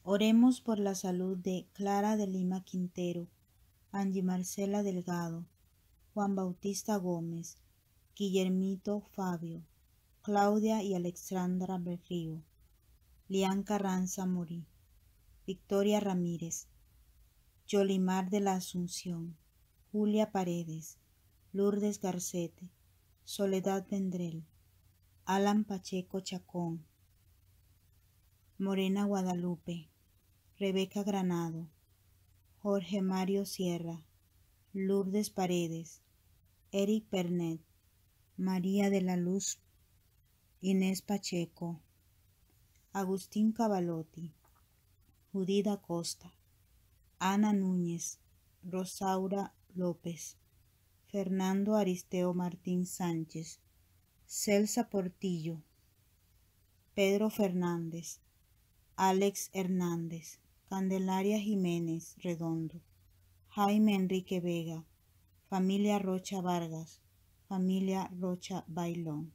Oremos por la salud de Clara de Lima Quintero, Angie Marcela Delgado, Juan Bautista Gómez, Guillermito Fabio, Claudia y Alexandra Berrío, Lian Carranza Morí, Victoria Ramírez, Yolimar de la Asunción, Julia Paredes, Lourdes Garcete, Soledad Vendrell, Alan Pacheco Chacón, Morena Guadalupe, Rebeca Granado, Jorge Mario Sierra, Lourdes Paredes, Eric Pernet, María de la Luz, Inés Pacheco, Agustín Cavalotti, Judith Acosta, Ana Núñez, Rosaura López, Fernando Aristeo Martín Sánchez, Celsa Portillo, Pedro Fernández, Alex Hernández, Candelaria Jiménez Redondo, Jaime Enrique Vega, familia Rocha Vargas, familia Rocha Bailón.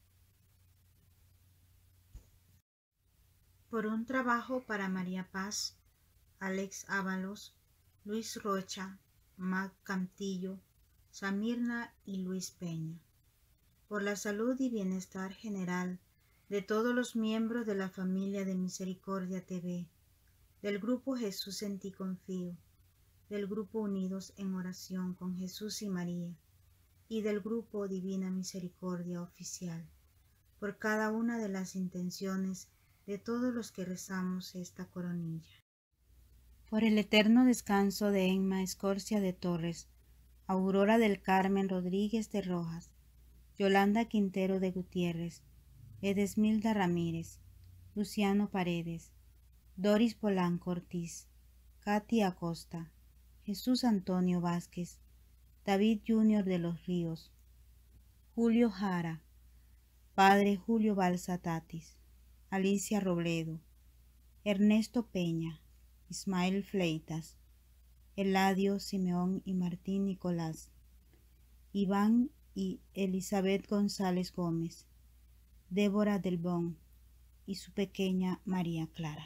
Por un trabajo para María Paz, Alex Ábalos, Luis Rocha, Mac Cantillo, Samirna y Luis Peña. Por la salud y bienestar general de todos los miembros de la familia de Misericordia TV, del grupo Jesús en ti confío, del grupo Unidos en Oración con Jesús y María, y del grupo Divina Misericordia Oficial, por cada una de las intenciones de todos los que rezamos esta coronilla. Por el eterno descanso de Emma Escorcia de Torres, Aurora del Carmen Rodríguez de Rojas, Yolanda Quintero de Gutiérrez, Edesmilda Ramírez, Luciano Paredes, Doris Polanco Ortiz, Katy Acosta, Jesús Antonio Vázquez, David Junior de los Ríos, Julio Jara, Padre Julio Balsa Tatis, Alicia Robledo, Ernesto Peña, Ismael Fleitas, Eladio Simeón y Martín Nicolás, Iván y Elizabeth González Gómez, Débora Del Bon y su pequeña María Clara.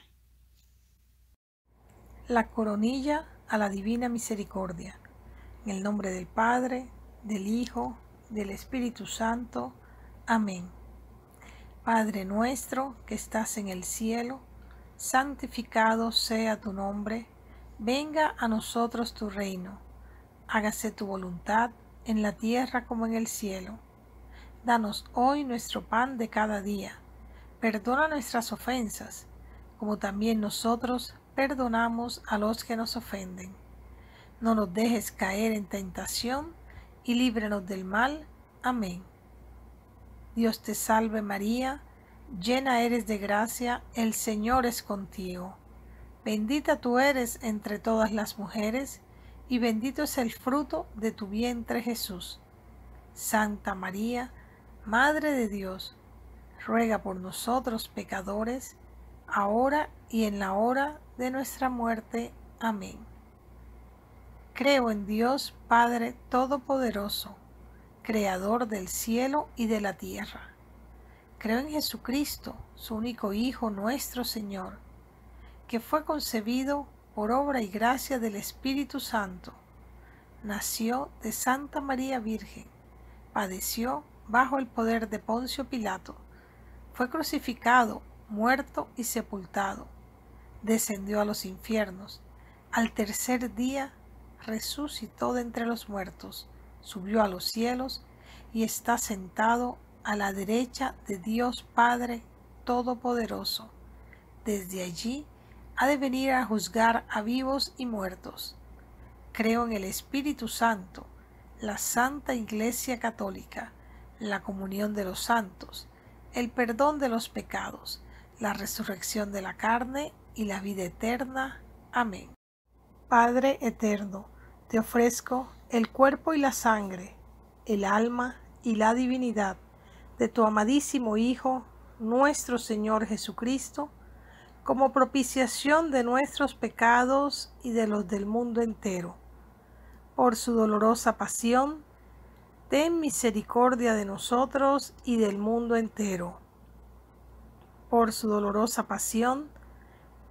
La coronilla a la Divina Misericordia. En el nombre del Padre, del Hijo, del Espíritu Santo. Amén. Padre nuestro que estás en el cielo, santificado sea tu nombre. Venga a nosotros tu reino. Hágase tu voluntad en la tierra como en el cielo. Danos hoy nuestro pan de cada día. Perdona nuestras ofensas, como también nosotros perdonamos a los que nos ofenden. No nos dejes caer en tentación y líbranos del mal. Amén. Dios te salve María, llena eres de gracia, el Señor es contigo. Bendita tú eres entre todas las mujeres, y bendito es el fruto de tu vientre Jesús. Santa María, Madre de Dios, ruega por nosotros pecadores, ahora y en la hora de nuestra muerte. Amén. Creo en Dios Padre Todopoderoso, Creador del cielo y de la tierra. Creo en Jesucristo, su único Hijo, nuestro Señor, que fue concebido por obra y gracia del Espíritu Santo. Nació de Santa María Virgen, padeció bajo el poder de Poncio Pilato, fue crucificado, muerto y sepultado, descendió a los infiernos, al tercer día resucitó de entre los muertos, subió a los cielos y está sentado a la derecha de Dios Padre Todopoderoso. Desde allí ha de venir a juzgar a vivos y muertos. Creo en el Espíritu Santo, la Santa Iglesia Católica, la comunión de los santos, el perdón de los pecados, la resurrección de la carne y la vida eterna. Amén. Padre eterno, te ofrezco el cuerpo y la sangre, el alma y la divinidad de tu amadísimo Hijo, nuestro Señor Jesucristo, como propiciación de nuestros pecados y de los del mundo entero. Por su dolorosa pasión, ten misericordia de nosotros y del mundo entero. Por su dolorosa pasión,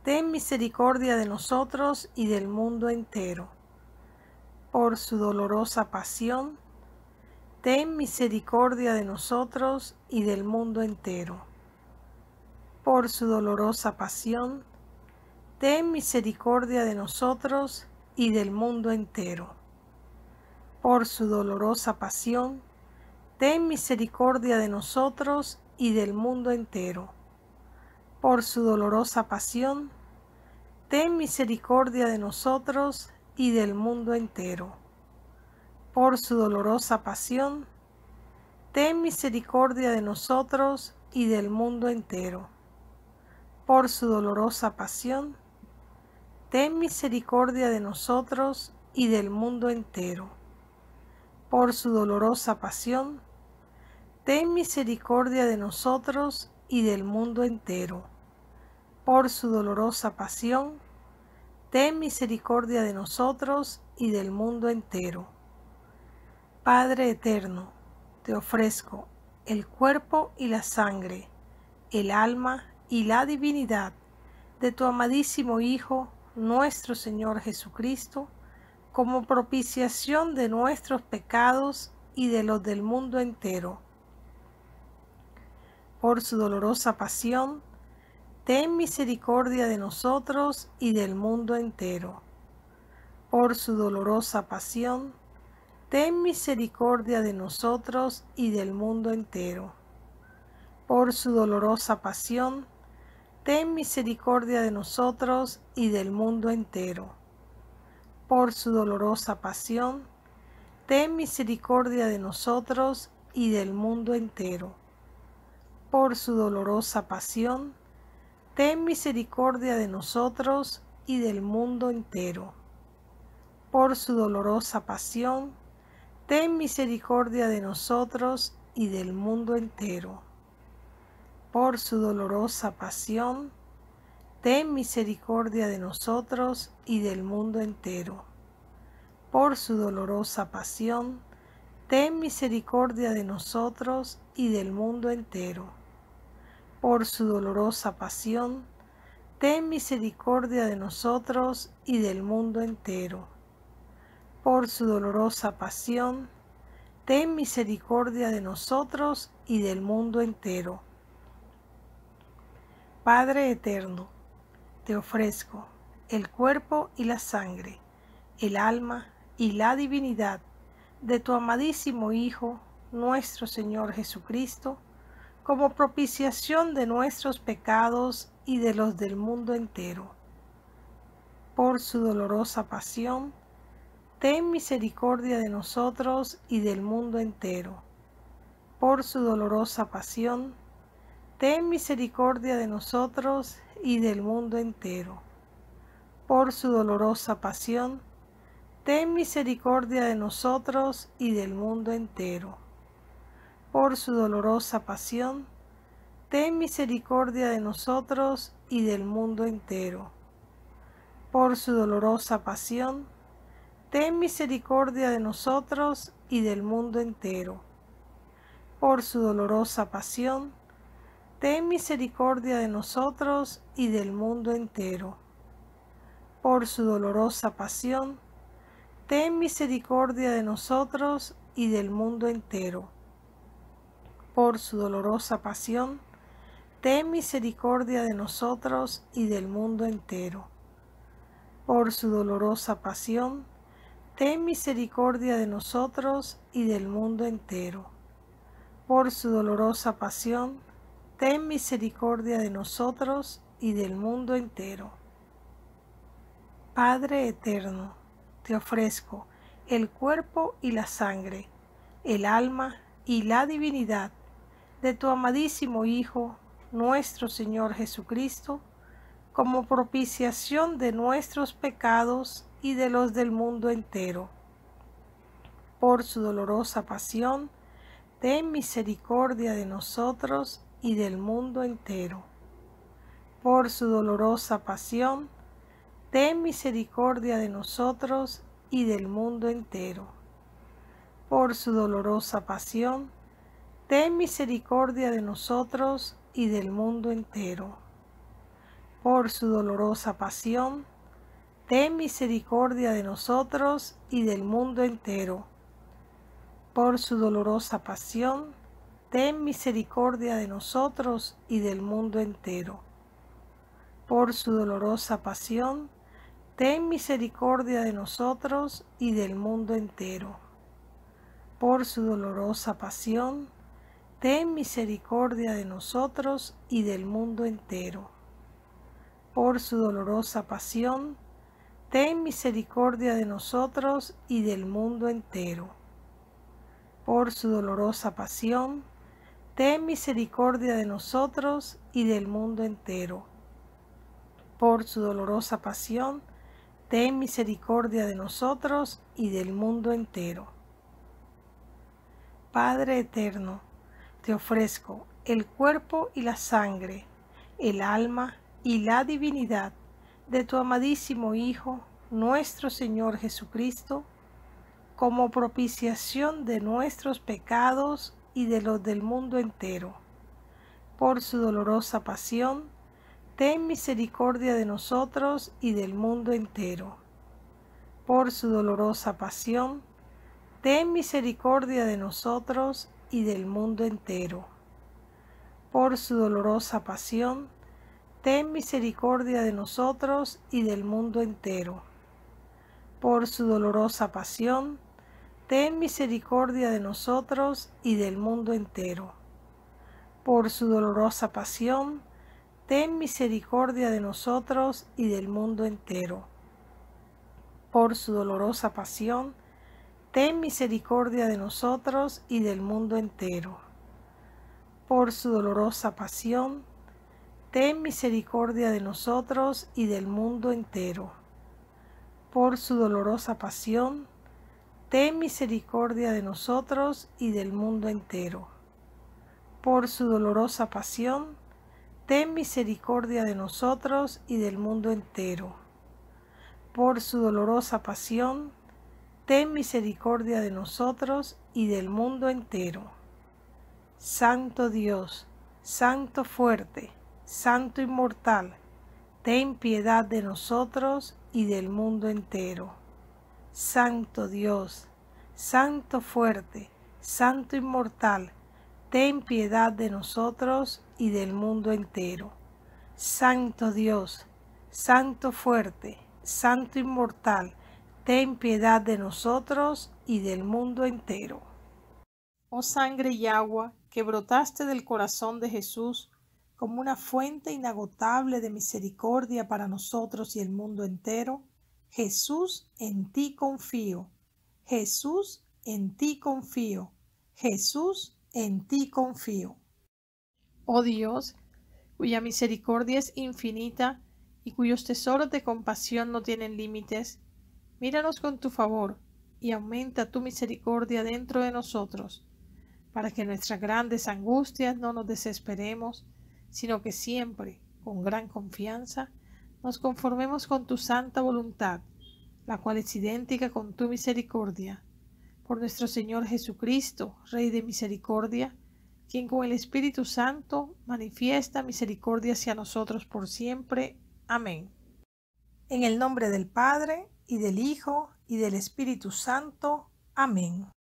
ten misericordia de nosotros y del mundo entero. Por su dolorosa pasión, ten misericordia de nosotros y del mundo entero. Por su dolorosa pasión, ten misericordia de nosotros y del mundo entero. Por su dolorosa pasión, ten misericordia de nosotros y del mundo entero. Por su dolorosa pasión, ten misericordia de nosotros y del mundo entero. Por su dolorosa pasión, ten misericordia de nosotros y del mundo entero. Por su dolorosa pasión, ten misericordia de nosotros y del mundo entero. Por su dolorosa pasión, ten misericordia de nosotros y del mundo entero. Por su dolorosa pasión, ten misericordia de nosotros y del mundo entero. Padre eterno, te ofrezco el cuerpo y la sangre, el alma y la divinidad de tu amadísimo Hijo, nuestro Señor Jesucristo, como propiciación de nuestros pecados y de los del mundo entero. Por su dolorosa pasión, ten misericordia de nosotros y del mundo entero. Por su dolorosa pasión, ten misericordia de nosotros y del mundo entero. Por su dolorosa pasión, ten misericordia de nosotros y del mundo entero. Por su dolorosa pasión, ten misericordia de nosotros y del mundo entero. Por su dolorosa pasión, ten misericordia de nosotros y del mundo entero. Por su dolorosa pasión, ten misericordia de nosotros y del mundo entero. Por su dolorosa pasión, ten misericordia de nosotros y del mundo entero. Por su dolorosa pasión, ten misericordia de nosotros y del mundo entero. Por su dolorosa pasión, ten misericordia de nosotros y del mundo entero. Por su dolorosa pasión, ten misericordia de nosotros y del mundo entero. Padre eterno, te ofrezco el cuerpo y la sangre, el alma y la divinidad de tu amadísimo Hijo, nuestro Señor Jesucristo, como propiciación de nuestros pecados y de los del mundo entero. Por su dolorosa pasión, ten misericordia de nosotros y del mundo entero. Por su dolorosa pasión, ten misericordia de nosotros y del mundo entero. Por su dolorosa pasión, ten misericordia de nosotros y del mundo entero. Por su dolorosa pasión, ten misericordia de nosotros y del mundo entero. Por su dolorosa pasión, ten misericordia de nosotros y del mundo entero. Por su dolorosa pasión, ten misericordia de nosotros y del mundo entero. Por su dolorosa pasión, ten misericordia de nosotros y del mundo entero. Por su dolorosa pasión, ten misericordia de nosotros y del mundo entero. Por su dolorosa pasión, ten misericordia de nosotros y del mundo entero. Por su dolorosa pasión, ten misericordia de nosotros y del mundo entero. Padre eterno, te ofrezco el cuerpo y la sangre, el alma y la divinidad de tu amadísimo Hijo, nuestro Señor Jesucristo, como propiciación de nuestros pecados y de los del mundo entero. Por su dolorosa pasión, ten misericordia de nosotros y del mundo entero. Por su dolorosa pasión, ten misericordia de nosotros y del mundo entero. Por su dolorosa pasión, ten misericordia de nosotros y del mundo entero. por su dolorosa pasión, ten misericordia de nosotros y del mundo entero. Por su dolorosa pasión, ten misericordia de nosotros y del mundo entero. Por su dolorosa pasión, ten misericordia de nosotros y del mundo entero. Por su dolorosa pasión, ten misericordia de nosotros y del mundo entero. Por su dolorosa pasión, ten misericordia de nosotros y del mundo entero. Por su dolorosa pasión, ten misericordia de nosotros y del mundo entero. Por su dolorosa pasión, ten misericordia de nosotros y del mundo entero. Padre eterno, te ofrezco el cuerpo y la sangre, el alma y la divinidad de tu amadísimo Hijo, nuestro Señor Jesucristo, como propiciación de nuestros pecados y de los del mundo entero. Por su dolorosa pasión, ten misericordia de nosotros y del mundo entero. Por su dolorosa pasión, ten misericordia de nosotros y del mundo entero. Por su dolorosa pasión, ten misericordia de nosotros y del mundo entero. Por su dolorosa pasión, ten misericordia de nosotros y del mundo entero. Por su dolorosa pasión, ten misericordia de nosotros y del mundo entero. Por su dolorosa pasión, ten misericordia de nosotros y del mundo entero. Por su dolorosa pasión, ten misericordia de nosotros y del mundo entero. Por su dolorosa pasión, ten misericordia de nosotros y del mundo entero. Por su dolorosa pasión, ten misericordia de nosotros y del mundo entero. Por su dolorosa pasión, ten misericordia de nosotros y del mundo entero. Santo Dios, Santo fuerte, Santo inmortal, ten piedad de nosotros y del mundo entero. Santo Dios, Santo fuerte, Santo inmortal, ten piedad de nosotros y del mundo entero. Santo Dios, Santo fuerte, Santo inmortal, ten piedad de nosotros y del mundo entero. Oh sangre y agua que brotaste del corazón de Jesús como una fuente inagotable de misericordia para nosotros y el mundo entero, Jesús, en ti confío. Jesús, en ti confío. Jesús, en ti confío. Oh Dios, cuya misericordia es infinita y cuyos tesoros de compasión no tienen límites, míranos con tu favor y aumenta tu misericordia dentro de nosotros, para que en nuestras grandes angustias no nos desesperemos, sino que siempre, con gran confianza, nos conformemos con tu santa voluntad, la cual es idéntica con tu misericordia. Por nuestro Señor Jesucristo, Rey de misericordia, quien con el Espíritu Santo manifiesta misericordia hacia nosotros por siempre. Amén. En el nombre del Padre, y del Hijo, y del Espíritu Santo. Amén.